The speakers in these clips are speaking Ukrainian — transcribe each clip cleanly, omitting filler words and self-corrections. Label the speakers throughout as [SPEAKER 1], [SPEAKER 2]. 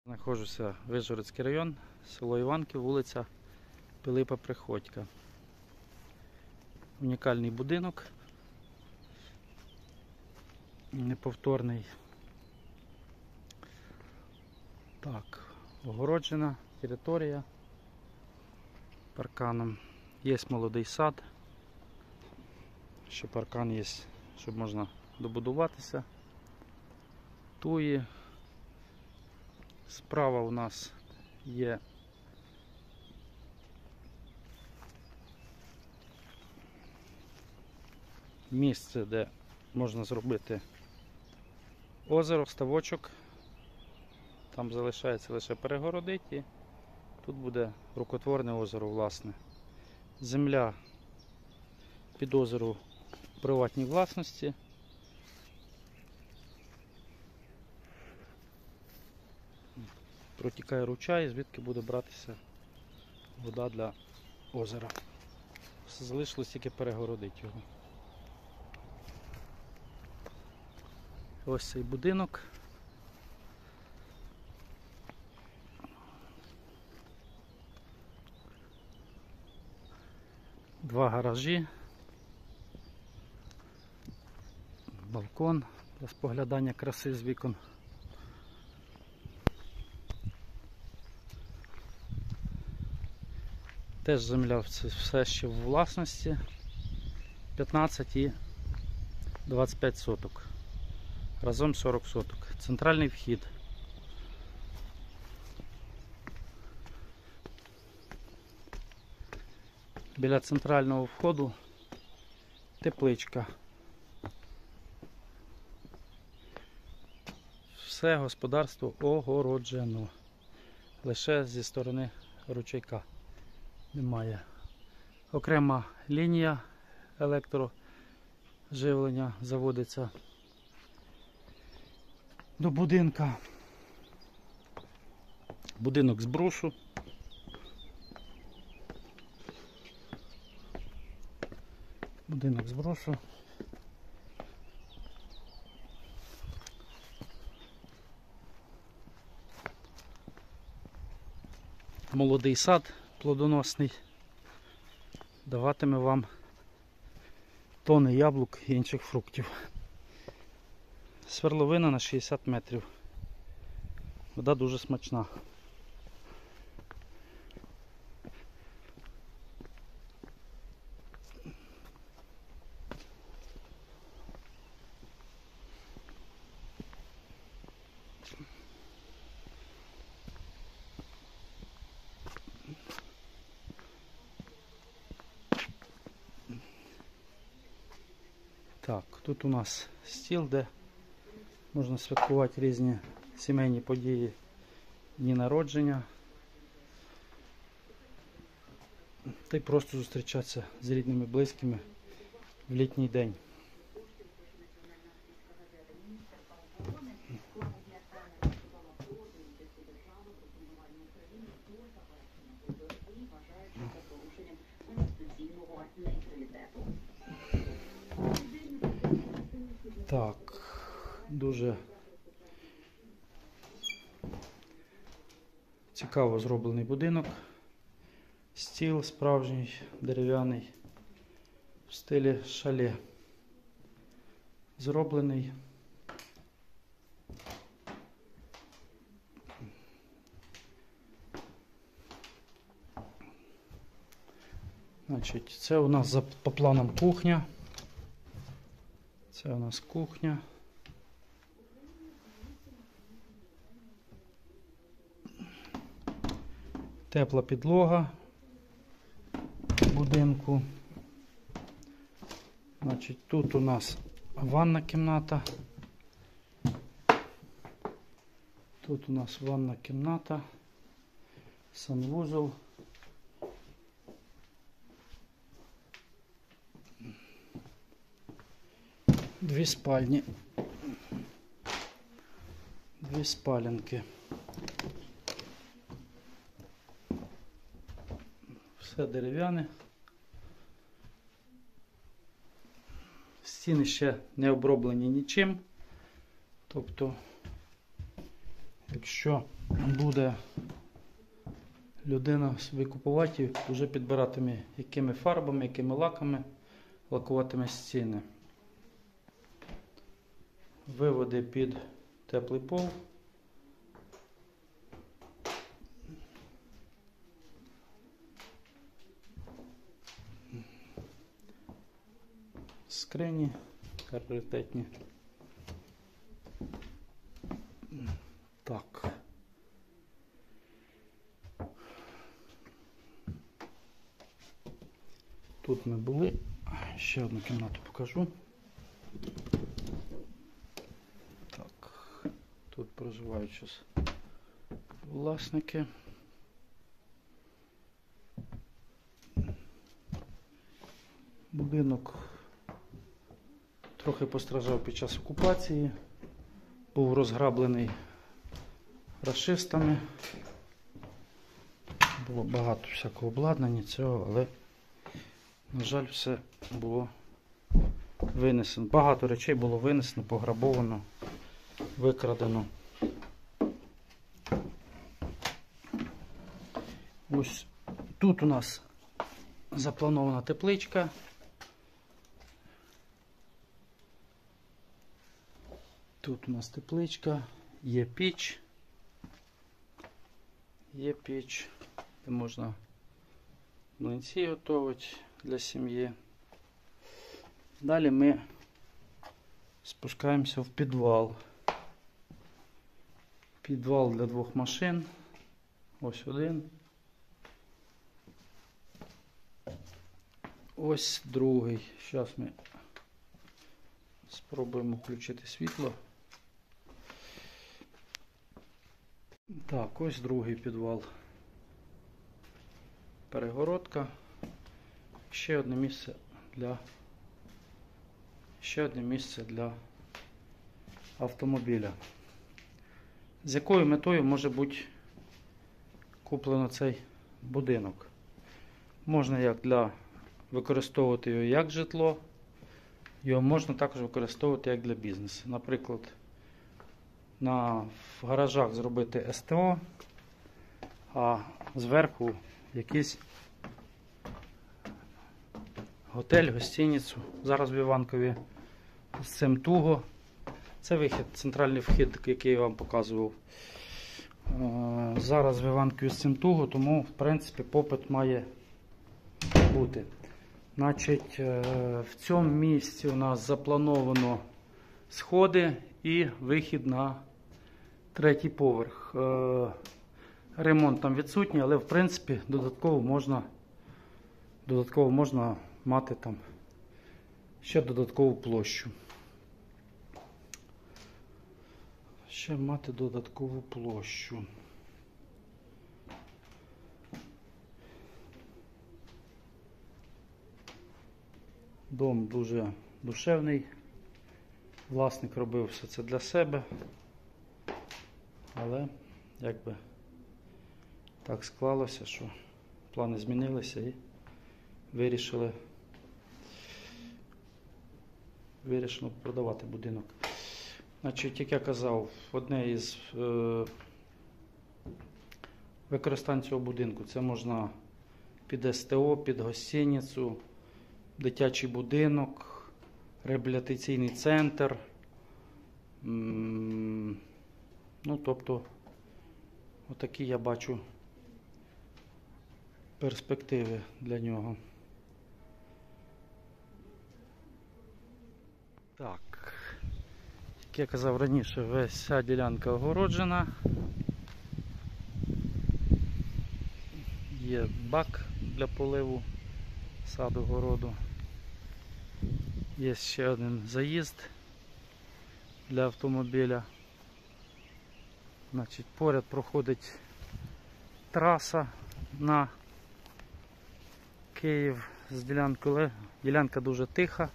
[SPEAKER 1] Знаходжуся Вишгородський район, село Іванків, вулиця Пилипа Приходька. Унікальний будинок, неповторний. Так, огороджена територія парканом. Є молодий сад, ще паркан є, щоб можна добудуватися. Туї. Справа у нас є місце, де можна зробити озеро, ставочок. Там залишається лише перегородити, і тут буде рукотворне озеро, власне. Земля під озеро в приватній власності. Протікає ручай, звідки буде братися вода для озера. Все залишилось тільки перегородити його. Ось цей будинок. Два гаражі, балкон для споглядання краси з вікон. Теж земля все ще в власності, 15 і 25 соток, разом 40 соток. Центральний вхід. Біля центрального входу тепличка. Все господарство огороджено, лише зі сторони ручейка немає. Окрема лінія електроживлення заводиться до будинка. Будинок з брушу. Будинок з брушу. Молодий сад плодоносний. Даватиме вам тони яблук і інших фруктів. Сверловина на 60 метрів. Вода дуже смачна. Так, тут у нас стіл, де можна святкувати різні сімейні події, дні народження. Та й просто зустрічатися з рідними, близькими в літній день. Так, дуже цікаво зроблений будинок. Стіл справжній, дерев'яний, в стилі шале зроблений. Значить, це у нас по планам кухня. Це у нас кухня. Тепла підлога в будинку. Значить, тут у нас ванна кімната. Тут у нас ванна кімната, санвузол. Дві спальні. Дві спалянки. Все дерев'яне. Стіни ще не оброблені нічим. Тобто, якщо буде людина собі купувати, вже підбиратиме, якими фарбами, якими лаками лакуватиме стіни. Виводи під теплий пол. Скрині раритетні. Так. Тут ми були. Ще одну кімнату покажу. Так. Тут проживають зараз власники. Будинок трохи постраждав під час окупації. Був розграблений рашистами. Було багато всякого обладнання цього, але, на жаль, все було винесено. Багато речей було винесено, пограбовано, викрадено. Ось тут у нас запланована тепличка. Тут у нас тепличка, є піч. Є піч, де можна млинці готувати для сім'ї. Далі ми спускаємося в підвал. Підвал для 2 машин. Ось один. Ось другий. Зараз ми спробуємо включити світло. Так, ось другий підвал. Перегородка. Ще одне місце для автомобіля. З якою метою може бути куплено цей будинок? Можна використовувати його як житло, його можна також використовувати як для бізнесу. Наприклад, в гаражах зробити СТО, а зверху якийсь готель, гостиницю. Зараз в Іванкові з цим туго. Це вихід, центральний вхід, який я вам показував. Зараз в Іванкові з цим туго, тому, в принципі, попит має бути. Значить, в цьому місці у нас заплановано сходи і вихід на 3-й поверх. Ремонт там відсутній, але в принципі додатково можна мати там ще додаткову площу. Дом дуже душевний. Власник робив все це для себе. Але якби так склалося, що плани змінилися і вирішили продавати будинок. Значить, як я казав, одне із використань цього будинку це можна під СТО, під гостиницю, дитячий будинок, реабілітаційний центр. Тобто, отакі я бачу перспективи для нього. Так, як я казав раніше, вся ділянка огороджена. Є бак для поливу саду, городу. Є ще один заїзд для автомобіля. Значить, поряд проходить траса на Київ з ділянкою, але ділянка дуже тиха.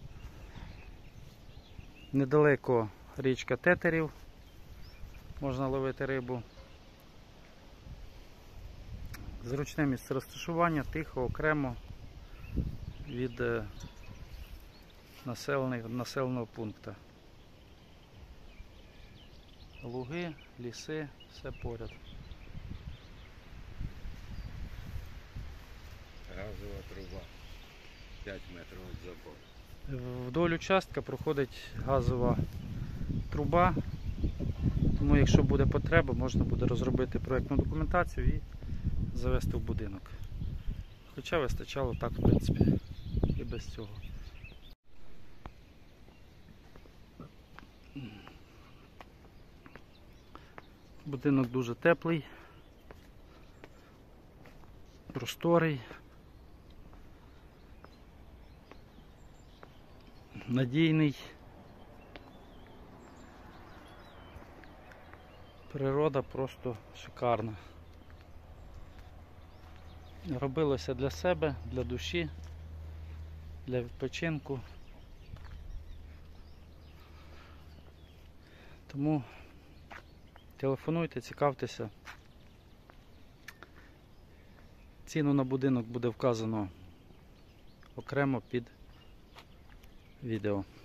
[SPEAKER 1] Недалеко річка Тетерів, можна ловити рибу. Зручне місце розташування, тихо, окремо від населеного пункту. луги, ліси, все поряд.
[SPEAKER 2] Газова труба 5 метрів від забору.
[SPEAKER 1] Вдоль участка проходить газова труба, тому якщо буде потреба, можна буде розробити проєктну документацію і завести в будинок. Хоча вистачало так, в принципі, і без цього. Будинок дуже теплий, просторий, надійний. Природа просто шикарна. Робилося для себе, для душі, для відпочинку. Тому телефонуйте, цікавтеся. Ціну на будинок буде вказано окремо під відео.